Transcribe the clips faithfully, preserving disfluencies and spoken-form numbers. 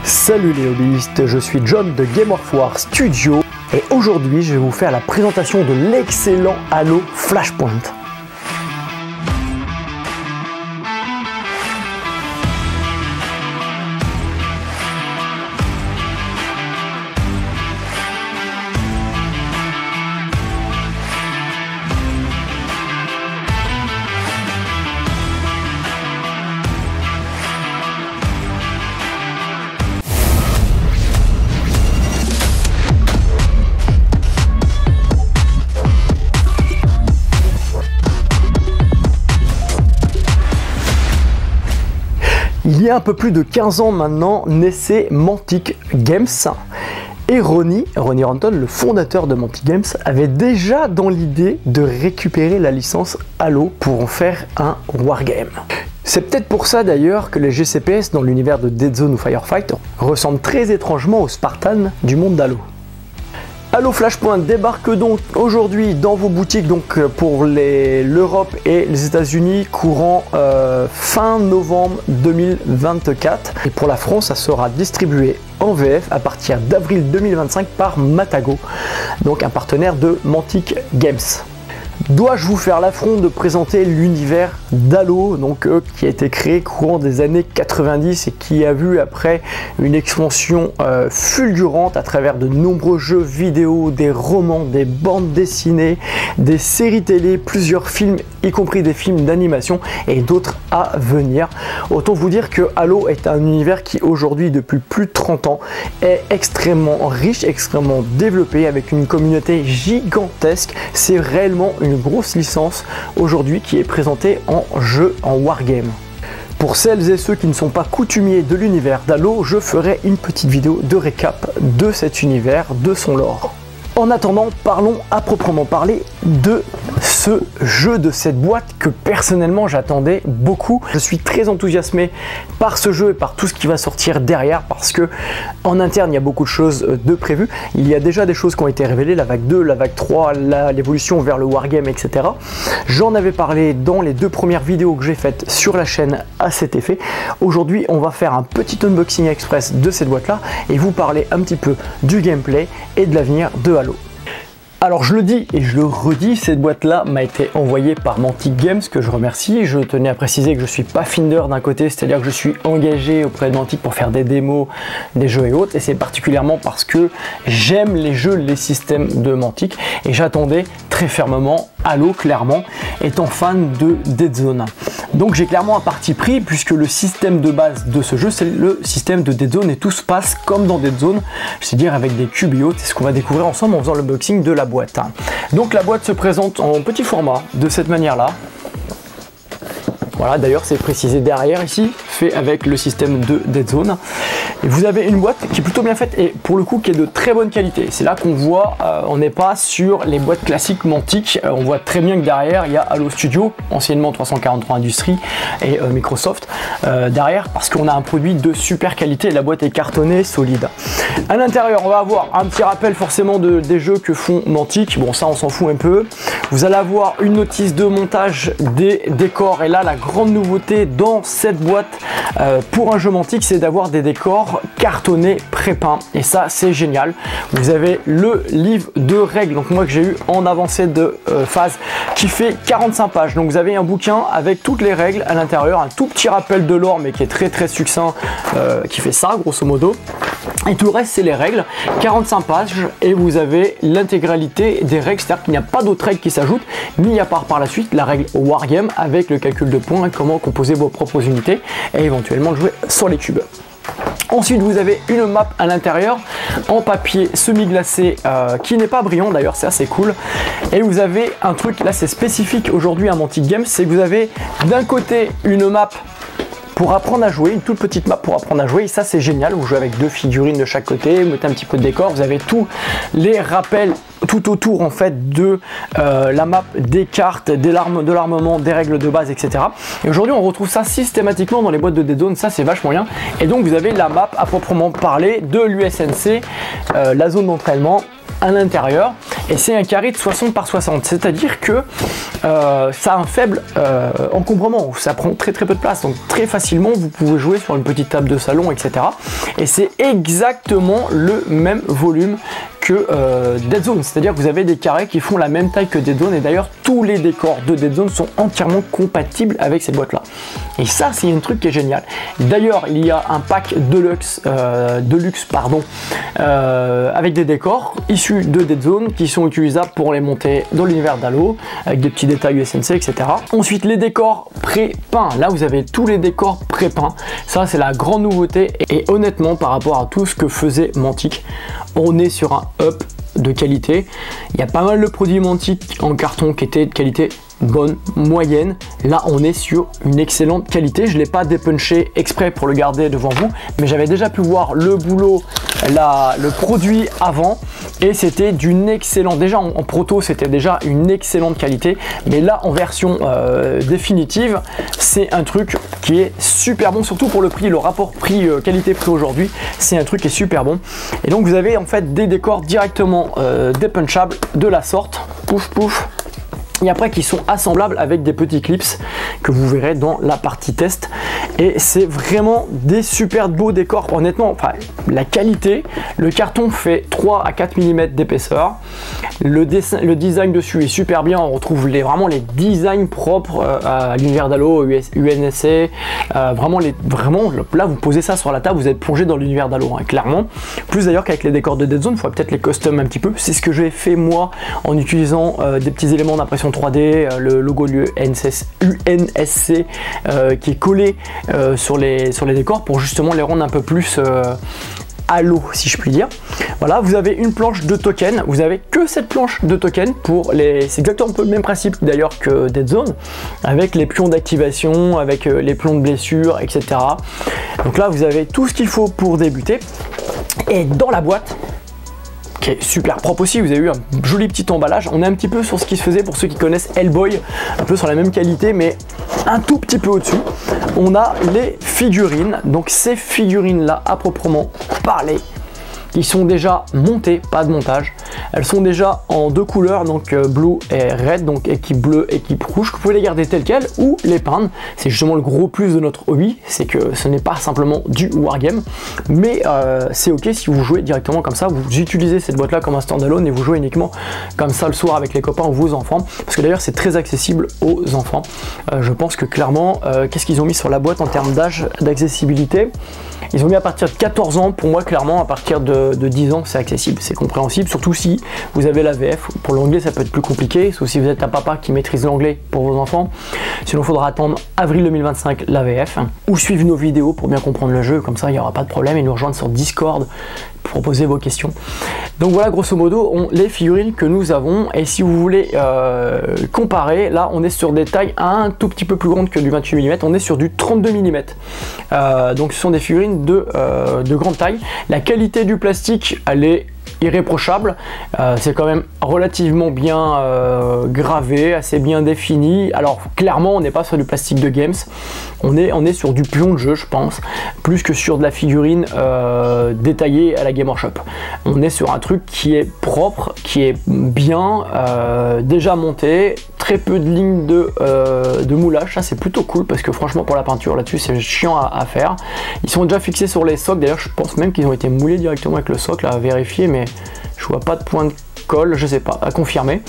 Salut les hobbyistes, je suis John de Game of War Studio et aujourd'hui je vais vous faire la présentation de l'excellent Halo Flashpoint. Il y a un peu plus de quinze ans maintenant naissait Mantic Games et Ronnie, Ronnie Ranton, le fondateur de Mantic Games, avait déjà dans l'idée de récupérer la licence Halo pour en faire un wargame. C'est peut-être pour ça d'ailleurs que les G C P S dans l'univers de Dead Zone ou Firefight ressemblent très étrangement aux Spartans du monde d'Halo. Halo Flashpoint débarque donc aujourd'hui dans vos boutiques donc pour l'Europe et les États-Unis courant euh, fin novembre deux mille vingt-quatre. Et pour la France, ça sera distribué en V F à partir d'avril deux mille vingt-cinq par Matago, donc un partenaire de Mantic Games. Dois-je vous faire l'affront de présenter l'univers d'Halo, donc euh, qui a été créé courant des années quatre-vingt-dix et qui a vu après une expansion euh, fulgurante à travers de nombreux jeux vidéo, des romans, des bandes dessinées, des séries télé, plusieurs films, y compris des films d'animation et d'autres à venir. Autant vous dire que Halo est un univers qui aujourd'hui depuis plus de trente ans est extrêmement riche, extrêmement développé avec une communauté gigantesque. C'est réellement une Une grosse licence aujourd'hui qui est présentée en jeu en wargame. Pour celles et ceux qui ne sont pas coutumiers de l'univers d'Halo, je ferai une petite vidéo de récap de cet univers, de son lore. En attendant, parlons à proprement parler de ce jeu, de cette boîte que personnellement j'attendais beaucoup. Je suis très enthousiasmé par ce jeu et par tout ce qui va sortir derrière parce que en interne il y a beaucoup de choses de prévues. Il y a déjà des choses qui ont été révélées, la vague deux, la vague trois, l'évolution vers le wargame, et cetera. J'en avais parlé dans les deux premières vidéos que j'ai faites sur la chaîne à cet effet. Aujourd'hui on va faire un petit unboxing express de cette boîte là et vous parler un petit peu du gameplay et de l'avenir de Halo. Alors je le dis et je le redis, cette boîte là m'a été envoyée par Mantic Games, que je remercie. Je tenais à préciser que je suis pas Finder d'un côté, c'est à dire que je suis engagé auprès de Mantic pour faire des démos, des jeux et autres, et c'est particulièrement parce que j'aime les jeux, les systèmes de Mantic, et j'attendais très fermement Halo, clairement, étant fan de Dead Zone. Donc j'ai clairement un parti pris puisque le système de base de ce jeu c'est le système de Dead Zone et tout se passe comme dans Dead Zone, c'est-à-dire avec des cubes et autres. C'est ce qu'on va découvrir ensemble en faisant l'unboxing de la boîte. Donc la boîte se présente en petit format de cette manière là. Voilà, d'ailleurs c'est précisé derrière ici, fait avec le système de Dead Zone. Et vous avez une boîte qui est plutôt bien faite et pour le coup qui est de très bonne qualité. C'est là qu'on voit, euh, on n'est pas sur les boîtes classiques Mantic. Euh, on voit très bien que derrière il y a Halo Studio, anciennement trois cent quarante-trois Industries et euh, Microsoft euh, derrière, parce qu'on a un produit de super qualité et la boîte est cartonnée, solide. À l'intérieur on va avoir un petit rappel forcément de, des jeux que font Mantic. Bon ça on s'en fout un peu. Vous allez avoir une notice de montage des décors et là la grande nouveauté dans cette boîte euh, pour un jeu Mantic, c'est d'avoir des décors cartonnés pré-peints et ça c'est génial. Vous avez le livre de règles, donc moi que j'ai eu en avancée de euh, phase, qui fait quarante-cinq pages. Donc vous avez un bouquin avec toutes les règles à l'intérieur, un tout petit rappel de lore mais qui est très très succinct, euh, qui fait ça grosso modo. Et tout le reste c'est les règles, quarante-cinq pages et vous avez l'intégralité des règles, c'est-à-dire qu'il n'y a pas d'autres règles qui s'ajoutent, mis à part par la suite la règle wargame avec le calcul de points, comment composer vos propres unités et éventuellement jouer sur les cubes. Ensuite vous avez une map à l'intérieur en papier semi-glacé euh, qui n'est pas brillant d'ailleurs, c'est assez cool. Et vous avez un truc là, c'est spécifique aujourd'hui à Mantic Games, c'est que vous avez d'un côté une map pour apprendre à jouer, une toute petite map pour apprendre à jouer, et ça c'est génial. Vous jouez avec deux figurines de chaque côté, vous mettez un petit peu de décor, vous avez tous les rappels tout autour en fait de euh, la map, des cartes, des larmes, de l'armement, des règles de base, et cetera. Et aujourd'hui on retrouve ça systématiquement dans les boîtes de Dead Zone, ça c'est vachement bien. Et donc vous avez la map à proprement parler de l'U S N C, euh, la zone d'entraînement à l'intérieur. et c'est un carré de soixante par soixante, c'est-à-dire que euh, ça a un faible euh, encombrement, ça prend très très peu de place, donc très facilement vous pouvez jouer sur une petite table de salon, et cetera. Et c'est exactement le même volume que euh, Dead Zone, c'est-à-dire que vous avez des carrés qui font la même taille que Dead Zone, et d'ailleurs tous les décors de Dead Zone sont entièrement compatibles avec ces boîtes là, et ça c'est un truc qui est génial. D'ailleurs il y a un pack Deluxe, euh, Deluxe pardon, euh, avec des décors issus de Dead Zone qui sont utilisables pour les monter dans l'univers d'Halo avec des petits détails U S M C, et cetera. Ensuite les décors pré-peints, là vous avez tous les décors pré-peints, ça c'est la grande nouveauté, et honnêtement par rapport à tout ce que faisait Mantic, on est sur un up de qualité. Il y a pas mal de produits Mantic en carton qui étaient de qualité bonne, moyenne. Là on est sur une excellente qualité. Je l'ai pas dépunché exprès pour le garder devant vous, mais j'avais déjà pu voir le boulot, la, le produit avant, et c'était d'une excellente, déjà en, en proto c'était déjà une excellente qualité, mais là en version euh, définitive c'est un truc qui est super bon, surtout pour le prix, le rapport prix euh, qualité-prix aujourd'hui, c'est un truc qui est super bon. Et donc vous avez en fait des décors directement euh, dépunchables de la sorte, pouf pouf, et après qui sont assemblables avec des petits clips que vous verrez dans la partie test, et c'est vraiment des super beaux décors. Honnêtement, enfin, la qualité, le carton fait trois à quatre millimètres d'épaisseur, le, dessin, le design dessus est super bien, on retrouve les, vraiment les designs propres euh, à l'univers d'Halo, U N S C, euh, vraiment, les, vraiment là vous posez ça sur la table, vous êtes plongé dans l'univers d'Halo, hein, clairement. Plus d'ailleurs qu'avec les décors de Dead Zone, il faudrait peut-être les custom un petit peu, c'est ce que j'ai fait moi en utilisant euh, des petits éléments d'impression trois D, euh, le logo de l'U N S C euh, qui est collé euh, sur, les, sur les décors pour justement les rendre un peu plus euh, Halo, si je puis dire. Voilà, vous avez une planche de token, vous avez que cette planche de token pour les, c'est exactement un peu le même principe d'ailleurs que Dead Zone, avec les pions d'activation, avec euh, les pions de blessure, et cetera. Donc là vous avez tout ce qu'il faut pour débuter, et dans la boîte, qui est super propre aussi, vous avez eu un joli petit emballage. On est un petit peu sur ce qui se faisait pour ceux qui connaissent Hellboy, un peu sur la même qualité mais un tout petit peu au-dessus. On a les figurines, donc ces figurines là à proprement parler, qui sont déjà montées, pas de montage. Elles sont déjà en deux couleurs, donc euh, blue et red, donc équipe bleue, équipe rouge. Vous pouvez les garder telles quelles ou les peindre. C'est justement le gros plus de notre hobby, c'est que ce n'est pas simplement du wargame, mais euh, c'est ok si vous jouez directement comme ça. Vous utilisez cette boîte là comme un standalone et vous jouez uniquement comme ça le soir avec les copains ou vos enfants, parce que d'ailleurs c'est très accessible aux enfants. Euh, je pense que clairement, euh, qu'est-ce qu'ils ont mis sur la boîte en termes d'âge, d'accessibilité? Ils ont mis à partir de quatorze ans, pour moi clairement à partir de, de dix ans c'est accessible, c'est compréhensible, surtout si vous avez la V F. Pour l'anglais ça peut être plus compliqué, sauf si vous êtes un papa qui maîtrise l'anglais pour vos enfants, sinon il faudra attendre avril deux mille vingt-cinq la V F, ou suivre nos vidéos pour bien comprendre le jeu, comme ça il n'y aura pas de problème, et nous rejoindre sur Discord pour poser vos questions. Donc voilà grosso modo on, les figurines que nous avons, et si vous voulez euh, comparer, là on est sur des tailles un tout petit peu plus grandes que du vingt-huit millimètres, on est sur du trente-deux millimètres, euh, donc ce sont des figurines de, euh, de grande taille. La qualité du plastique elle est irréprochable, euh, c'est quand même relativement bien euh, gravé, assez bien défini. Alors clairement on n'est pas sur du plastique de games, on est, on est sur du pion de jeu je pense, plus que sur de la figurine euh, détaillée à la Game Workshop. On est sur un truc qui est propre, qui est bien euh, déjà monté, très peu de lignes de, euh, de moulage, ça c'est plutôt cool parce que franchement pour la peinture là-dessus c'est chiant à, à faire. Ils sont déjà fixés sur les socles, d'ailleurs je pense même qu'ils ont été moulés directement avec le socle, à vérifier, mais je vois pas de point de colle, je sais pas, à confirmer.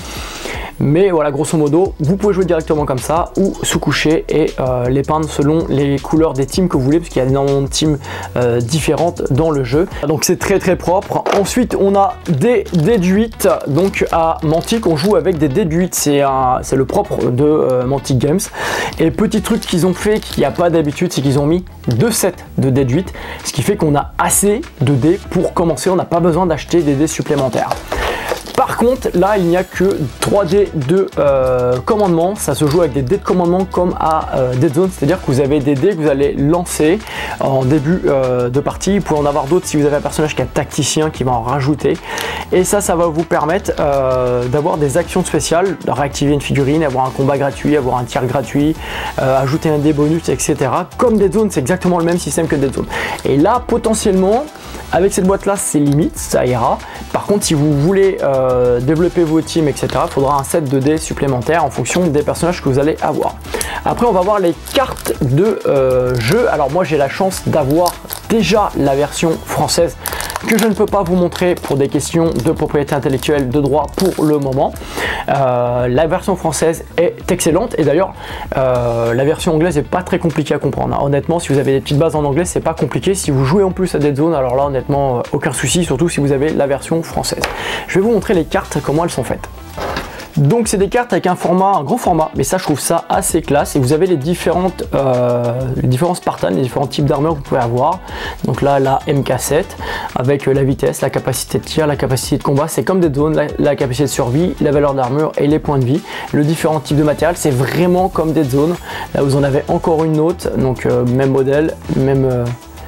Mais voilà, grosso modo, vous pouvez jouer directement comme ça ou sous-coucher et euh, les peindre selon les couleurs des teams que vous voulez, parce qu'il y a énormément de teams euh, différentes dans le jeu. Donc c'est très très propre. Ensuite, on a des dés de huit. Donc à Mantic, on joue avec des dés de huit. C'est le propre de euh, Mantic Games. Et petit truc qu'ils ont fait, qu'il n'y a pas d'habitude, c'est qu'ils ont mis deux sets de dés de huit. Ce qui fait qu'on a assez de dés pour commencer. On n'a pas besoin d'acheter des dés supplémentaires. Par contre, là, il n'y a que trois dés de euh, commandement. Ça se joue avec des dés de commandement comme à euh, Dead Zone, c'est-à-dire que vous avez des dés que vous allez lancer en début euh, de partie. Vous pouvez en avoir d'autres si vous avez un personnage qui est tacticien, qui va en rajouter. Et ça, ça va vous permettre euh, d'avoir des actions spéciales, de réactiver une figurine, avoir un combat gratuit, avoir un tir gratuit, euh, ajouter un dé bonus, et cetera. Comme Dead Zone, c'est exactement le même système que Dead Zone. Et là, potentiellement, avec cette boîte-là, c'est limite, ça ira. Par contre, si vous voulez euh, développer vos teams, et cetera, il faudra un set de dés supplémentaire en fonction des personnages que vous allez avoir. Après, on va voir les cartes de euh, jeu. Alors moi, j'ai la chance d'avoir déjà la version française que je ne peux pas vous montrer pour des questions de propriété intellectuelle, de droit pour le moment. Euh, la version française est excellente et d'ailleurs euh, la version anglaise n'est pas très compliquée à comprendre. Hein. Honnêtement, si vous avez des petites bases en anglais, c'est pas compliqué. Si vous jouez en plus à Dead Zone, alors là honnêtement euh, aucun souci, surtout si vous avez la version française. Je vais vous montrer les cartes, comment elles sont faites. Donc c'est des cartes avec un format, un grand format, mais ça je trouve ça assez classe. Et vous avez les différentes, euh, les différents Spartans, les différents types d'armure que vous pouvez avoir. Donc là la M K sept avec la vitesse, la capacité de tir, la capacité de combat. C'est comme des zones, la, la capacité de survie, la valeur d'armure et les points de vie. Le différent type de matériel, c'est vraiment comme des zones. Là vous en avez encore une autre, donc euh, même modèle, même euh,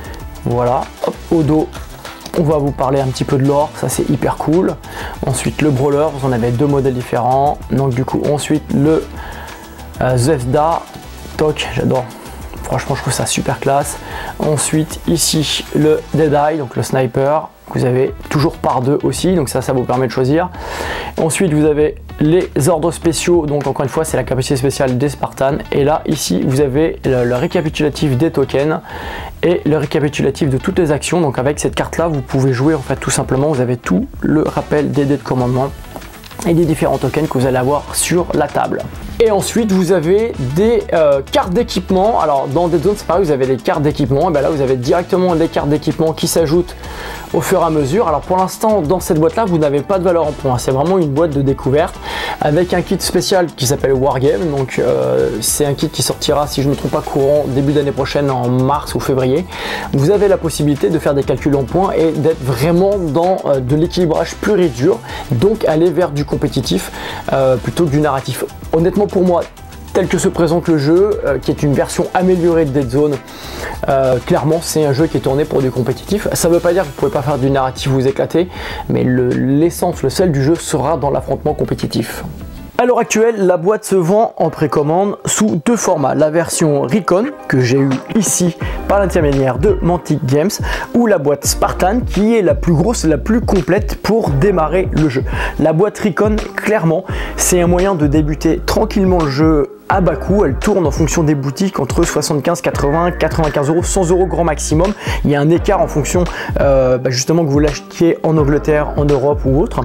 voilà. Hop, au dos. On va vous parler un petit peu de l'or, ça c'est hyper cool. Ensuite le brawler, vous en avez deux modèles différents. Donc du coup ensuite le euh, Zvezda, toc, j'adore. Franchement je trouve ça super classe. Ensuite ici le Deadeye, donc le sniper. Vous avez toujours par deux aussi, donc ça, ça vous permet de choisir. Ensuite, vous avez les ordres spéciaux, donc encore une fois, c'est la capacité spéciale des Spartans. Et là, ici, vous avez le, le récapitulatif des tokens et le récapitulatif de toutes les actions. Donc avec cette carte-là, vous pouvez jouer en fait tout simplement. Vous avez tout le rappel des dés de commandement et des différents tokens que vous allez avoir sur la table. Et ensuite vous avez des euh, cartes d'équipement. Alors dans Dead Zone c'est pareil, vous avez des cartes d'équipement, et bien là vous avez directement des cartes d'équipement qui s'ajoutent au fur et à mesure. Alors pour l'instant dans cette boîte là vous n'avez pas de valeur en points, c'est vraiment une boîte de découverte avec un kit spécial qui s'appelle Wargame. Donc euh, c'est un kit qui sortira, si je ne me trompe pas, courant début d'année prochaine, en mars ou février. Vous avez la possibilité de faire des calculs en points et d'être vraiment dans euh, de l'équilibrage pur et dur, donc aller vers du compétitif euh, plutôt que du narratif. Honnêtement pour moi, tel que se présente le jeu, euh, qui est une version améliorée de Dead Zone, euh, clairement c'est un jeu qui est tourné pour du compétitif. Ça ne veut pas dire que vous ne pouvez pas faire du narratif, vous éclater, mais l'essence, le, le sel du jeu sera dans l'affrontement compétitif. À l'heure actuelle, la boîte se vend en précommande sous deux formats. La version Recon, que j'ai eu ici par l'intermédiaire de Mantic Games, ou la boîte Spartan, qui est la plus grosse et la plus complète pour démarrer le jeu. La boîte Recon, clairement, c'est un moyen de débuter tranquillement le jeu à bas coût. Elle tourne en fonction des boutiques entre soixante-quinze, quatre-vingts, quatre-vingt-quinze euros, cent euros grand maximum. Il y a un écart en fonction euh, bah justement que vous l'achetiez en Angleterre, en Europe ou autre.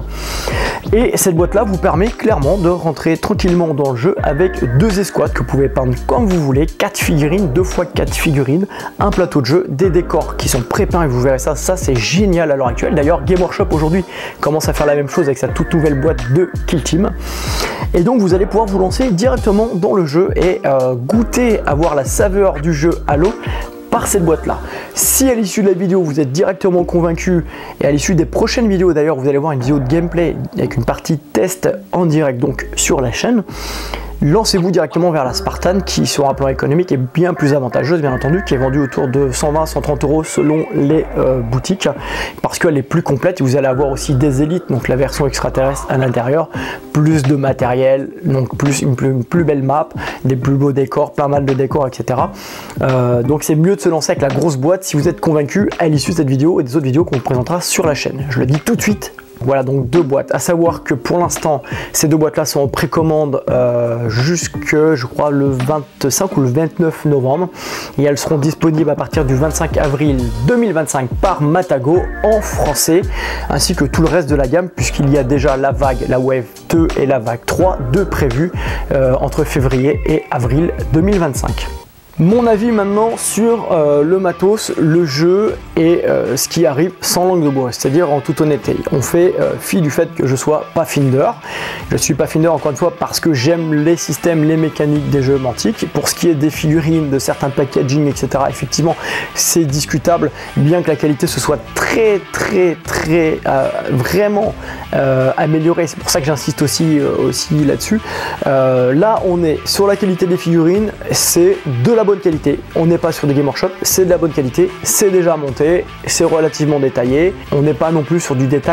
Et cette boîte là vous permet clairement de rentrer tranquillement dans le jeu avec deux escouades que vous pouvez peindre comme vous voulez, quatre figurines, deux fois quatre figurines, un plateau de jeu, des décors qui sont pré-peints et vous verrez ça, ça c'est génial à l'heure actuelle. D'ailleurs Game Workshop aujourd'hui commence à faire la même chose avec sa toute nouvelle boîte de Kill Team. Et donc vous allez pouvoir vous lancer directement dans le jeu et euh, goûter, avoir la saveur du jeu Halo par cette boîte là. Si à l'issue de la vidéo vous êtes directement convaincu, et à l'issue des prochaines vidéos d'ailleurs vous allez voir une vidéo de gameplay avec une partie test en direct donc sur la chaîne, lancez-vous directement vers la Spartan qui sur un plan économique est bien plus avantageuse bien entendu, qui est vendue autour de cent vingt à cent trente euros selon les euh, boutiques, parce qu'elle est plus complète et vous allez avoir aussi des élites, donc la version extraterrestre à l'intérieur, plus de matériel, donc plus une, plus une plus belle map, des plus beaux décors, pas mal de décors, et cetera. Euh, donc c'est mieux de se lancer avec la grosse boîte si vous êtes convaincu à l'issue de cette vidéo et des autres vidéos qu'on vous présentera sur la chaîne. Je le dis tout de suite. Voilà donc deux boîtes, à savoir que pour l'instant ces deux boîtes là sont en précommande euh, jusque je crois le vingt-cinq ou le vingt-neuf novembre et elles seront disponibles à partir du vingt-cinq avril deux mille vingt-cinq par Matago en français, ainsi que tout le reste de la gamme puisqu'il y a déjà la vague, la Wave deux et la vague trois, deux prévues euh, entre février et avril deux mille vingt-cinq. Mon avis maintenant sur euh, le matos, le jeu et euh, ce qui arrive sans langue de bois, c'est-à-dire en toute honnêteté. On fait euh, fi du fait que je sois Pathfinder. Je suis Pathfinder encore une fois parce que j'aime les systèmes, les mécaniques des jeux Mantic. Pour ce qui est des figurines, de certains packaging, et cetera, effectivement, c'est discutable, bien que la qualité se soit très très très euh, vraiment euh, améliorée. C'est pour ça que j'insiste aussi, euh, aussi là-dessus. Euh, là, on est sur la qualité des figurines, c'est de la bonne qualité, on n'est pas sur des Game Workshop, c'est de la bonne qualité, c'est déjà monté, c'est relativement détaillé, on n'est pas non plus sur du détail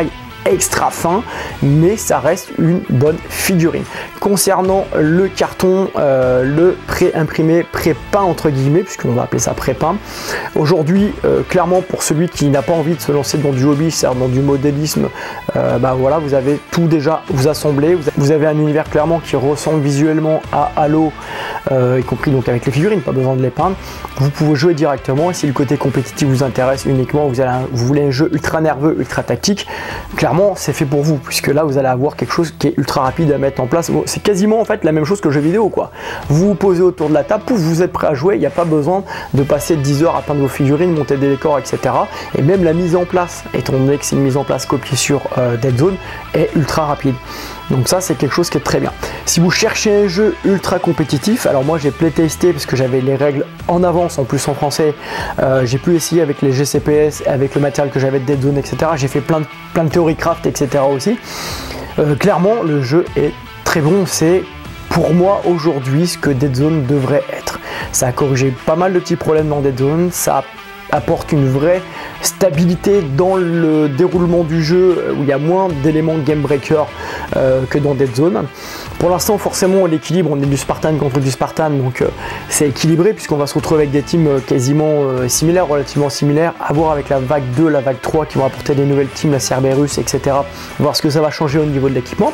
extra fin, mais ça reste une bonne figurine. Concernant le carton, euh, le pré-imprimé, pré-peint entre guillemets, puisqu'on va appeler ça pré-peint, aujourd'hui, euh, clairement pour celui qui n'a pas envie de se lancer dans du hobby, c'est-à-dire dans du modélisme, euh, bah voilà, vous avez tout déjà vous assemblé, vous avez un univers clairement qui ressemble visuellement à Halo, euh, y compris donc avec les figurines, pas besoin de les peindre. Vous pouvez jouer directement, et si le côté compétitif vous intéresse uniquement, vous, allez un, vous voulez un jeu ultra nerveux, ultra tactique, clairement c'est fait pour vous, puisque là vous allez avoir quelque chose qui est ultra rapide à mettre en place. C'est quasiment en fait la même chose que le jeu vidéo quoi. Vous vous posez autour de la table, pouf, vous êtes prêt à jouer, il n'y a pas besoin de passer dix heures à peindre vos figurines, monter des décors, et cetera. Et même la mise en place, étant donné que c'est une mise en place copiée sur euh, Dead Zone, est ultra rapide. Donc ça c'est quelque chose qui est très bien. Si vous cherchez un jeu ultra compétitif, alors moi j'ai playtesté parce que j'avais les règles en avance, en plus en français, euh, j'ai pu essayer avec les G C P S, avec le matériel que j'avais de Dead Zone, et cetera. J'ai fait plein de, plein de théories craft, et cetera aussi. Euh, clairement le jeu est très bon, c'est pour moi aujourd'hui ce que Dead Zone devrait être. Ça a corrigé pas mal de petits problèmes dans Dead Zone, ça apporte une vraie stabilité dans le déroulement du jeu où il y a moins d'éléments game breaker euh, que dans Dead Zone. Pour l'instant forcément l'équilibre, on est du Spartan contre du Spartan, donc euh, c'est équilibré puisqu'on va se retrouver avec des teams euh, quasiment euh, similaires, relativement similaires, à voir avec la vague deux, la vague trois qui vont apporter des nouvelles teams, la Cerberus, et cetera. Voir ce que ça va changer au niveau de l'équipement.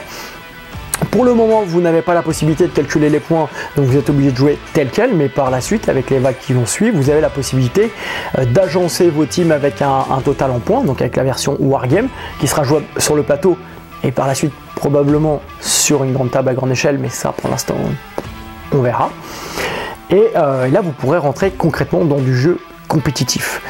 Pour le moment, vous n'avez pas la possibilité de calculer les points, donc vous êtes obligé de jouer tel quel, mais par la suite, avec les vagues qui vont suivre, vous avez la possibilité euh, d'agencer vos teams avec un, un total en points, donc avec la version Wargame, qui sera jouable sur le plateau, et par la suite, probablement sur une grande table à grande échelle, mais ça, pour l'instant, on verra. Et, euh, et là, vous pourrez rentrer concrètement dans du jeu compétitif.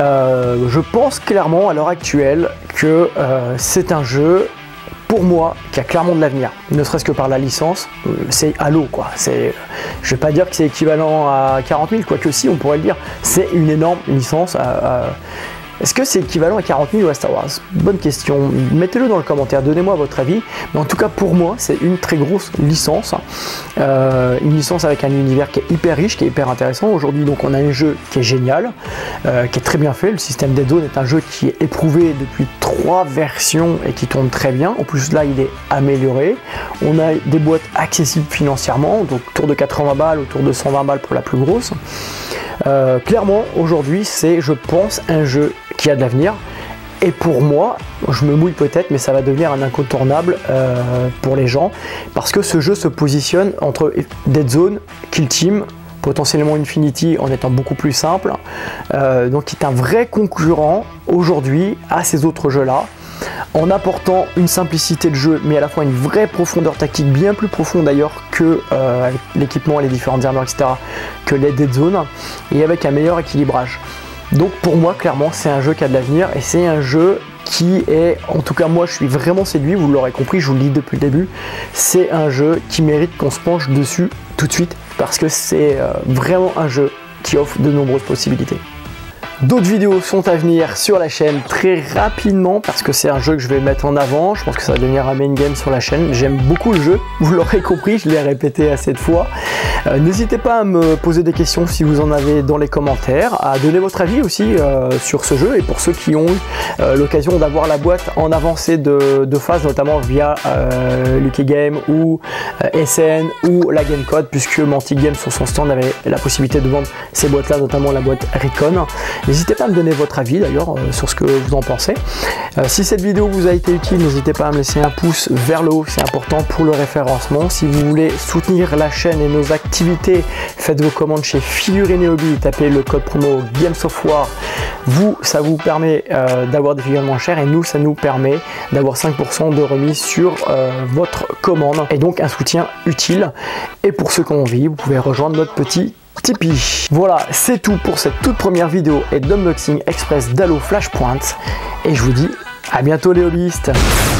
Euh, je pense clairement, à l'heure actuelle, que euh, c'est un jeu pour moi, qui a clairement de l'avenir, ne serait-ce que par la licence, euh, c'est Halo quoi. C'est, je vais pas dire que c'est équivalent à quarante mille, quoique si, on pourrait le dire. C'est une énorme licence. À, à... Est-ce que c'est équivalent à quarante mille ou à Star Wars? Bonne question. Mettez-le dans le commentaire, donnez-moi votre avis. Mais en tout cas, pour moi, c'est une très grosse licence. Euh, une licence avec un univers qui est hyper riche, qui est hyper intéressant. Aujourd'hui, donc, on a un jeu qui est génial, euh, qui est très bien fait. Le système Dead Zone est un jeu qui est éprouvé depuis trois versions et qui tourne très bien. En plus, là, il est amélioré. On a des boîtes accessibles financièrement, donc autour de quatre-vingts balles, autour de cent vingt balles pour la plus grosse. Euh, clairement, aujourd'hui, c'est, je pense, un jeu qui a de l'avenir. Et pour moi, je me mouille peut-être, mais ça va devenir un incontournable euh, pour les gens, parce que ce jeu se positionne entre Dead Zone, Kill Team, potentiellement Infinity en étant beaucoup plus simple, euh, donc qui est un vrai concurrent aujourd'hui à ces autres jeux-là, en apportant une simplicité de jeu, mais à la fois une vraie profondeur tactique, bien plus profonde d'ailleurs que euh, avec l'équipement, les différentes armures, et cetera, que les Dead Zone, et avec un meilleur équilibrage. Donc pour moi, clairement, c'est un jeu qui a de l'avenir, et c'est un jeu qui est, en tout cas moi je suis vraiment séduit, vous l'aurez compris, je vous le dis depuis le début, c'est un jeu qui mérite qu'on se penche dessus tout de suite, parce que c'est euh, vraiment un jeu qui offre de nombreuses possibilités. D'autres vidéos sont à venir sur la chaîne très rapidement parce que c'est un jeu que je vais mettre en avant. Je pense que ça va devenir un main game sur la chaîne. J'aime beaucoup le jeu, vous l'aurez compris, je l'ai répété assez de fois. Euh, N'hésitez pas à me poser des questions si vous en avez dans les commentaires, à donner votre avis aussi euh, sur ce jeu, et pour ceux qui ont eu euh, l'occasion d'avoir la boîte en avancée de, de phase, notamment via euh, Lucky Game ou euh, S N ou la Game Code, puisque Mantic Games sur son stand avait la possibilité de vendre ces boîtes là, notamment la boîte Recon. N'hésitez pas à me donner votre avis d'ailleurs euh, sur ce que vous en pensez. Euh, si cette vidéo vous a été utile, n'hésitez pas à me laisser un pouce vers le haut, c'est important pour le référencement. Si vous voulez soutenir la chaîne et nos activités, faites vos commandes chez Figurines et Hobby, tapez le code promo Games of War. Vous, ça vous permet euh, d'avoir des figurines moins chères, et nous, ça nous permet d'avoir cinq pour cent de remise sur euh, votre commande, et donc un soutien utile. Et pour ceux qui ont envie, vous pouvez rejoindre notre petit Tipeee. Voilà, c'est tout pour cette toute première vidéo et d'unboxing express d'Halo Flashpoint, et je vous dis à bientôt les hobbyistes.